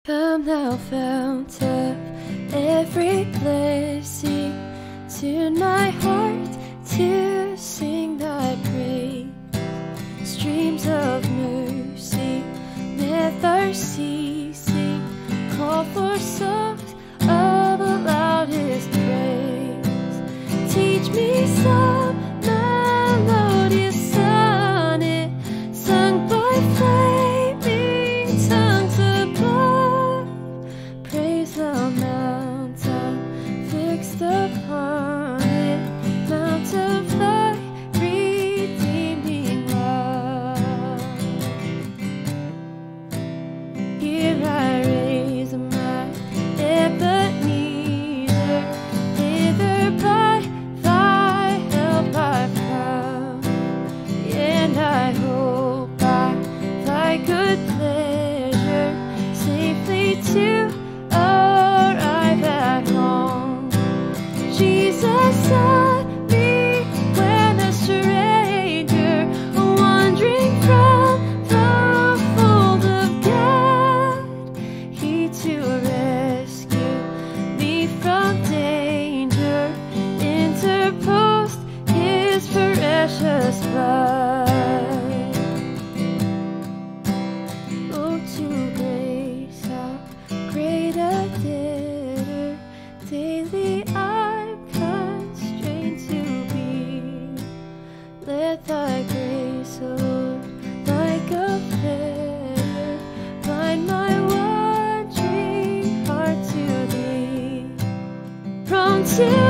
Come thou fount of every blessing, tune my heart to sing thy praise. Streams of mercy never ceasing, call for songs of the loudest praise. Teach me some melodious sonnet sung by flaming tongues above. Praise the mountain fixed upon it, mount of thy redeeming love. Here I raise my Ebenezer, hither by thy help I've come, and I hope by thy good pleasure safely to arrive at home. Jesus sought me when a stranger, wandering from the fold of God. He to rescue me from danger interposed his precious blood. Oh, to grace how great a debtor daily I'm constrained to be. Let thy grace, O Lord, like a fetter, bind my wandering heart to thee. Prone to